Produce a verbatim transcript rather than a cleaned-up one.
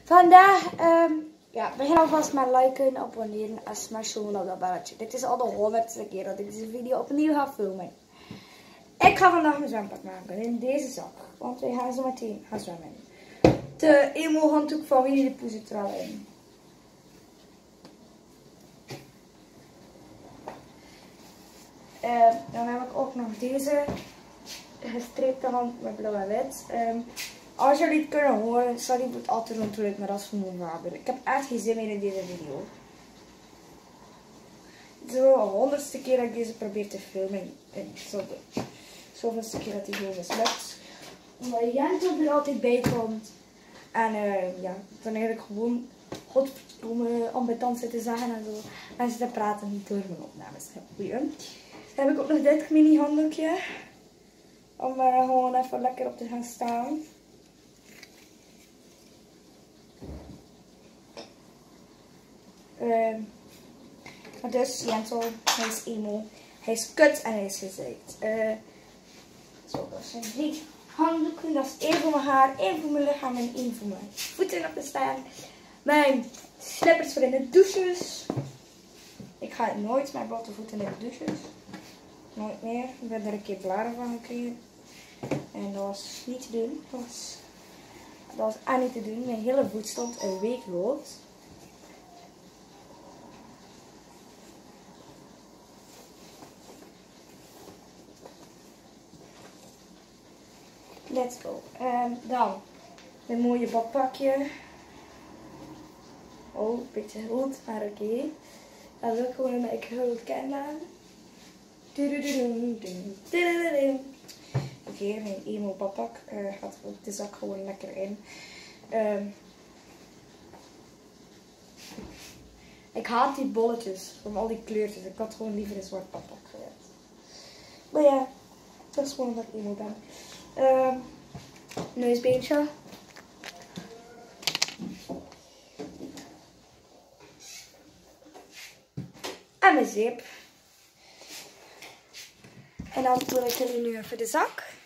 Vandaag, um, ja, begin alvast met liken, abonneren en smashen op dat belletje. Dit is al de honderdste keer dat ik deze video opnieuw ga filmen. Ik ga vandaag mijn zwembad maken in deze zak, want wij gaan zo meteen gaan zwemmen. De emo handdoek van Winnie de Pooh zit er al in. Uh, dan heb ik ook nog deze gestreepte hand met blauw en wit. Um, als jullie het kunnen horen, sorry voor het altijd natuurlijk, maar dat is gewoon vader. Ik heb echt geen zin meer in deze video. Het is wel de honderdste keer dat ik deze probeer te filmen. En zo de zoveelste keer dat die gewoon mislukt. Omdat Jento er altijd bij komt. En uh, ja, dan eigenlijk gewoon godverdomme ambetant zitten zeggen en zo. En zitten praten niet door mijn opnames. Goeie. Dan heb ik ook nog dit mini handdoekje. Om er gewoon even lekker op te gaan staan. Uh, dus Jento, hij is emo, hij is kut en hij is gezeikt. Uh, zo, dat zijn drie handdoeken. Dat is één voor mijn haar, één voor mijn lichaam en één voor mijn voeten op te staan. Mijn slippers voor in de douches. Ik ga nooit met blote voeten in de douches. Nooit meer. Ik ben er een keer blaren van gekregen. En dat was niet te doen. Dat was, dat was echt niet te doen. Mijn hele voet stond een week rood. Let's go. En dan een mooie badpakje. Oh, een beetje rood, maar oké. Okay. Dat wil ik gewoon omdat ik heel goed ken aan. Oké, okay, mijn emo badpak uh, gaat ook de zak gewoon lekker in. Um, ik haat die bolletjes van al die kleurtjes. Ik had gewoon liever een zwart badpak gehad. Maar ja, dat is gewoon omdat ik emo ben. Um, neusbeentje. En mijn zeep. En dan wil ik jullie nu even de zak.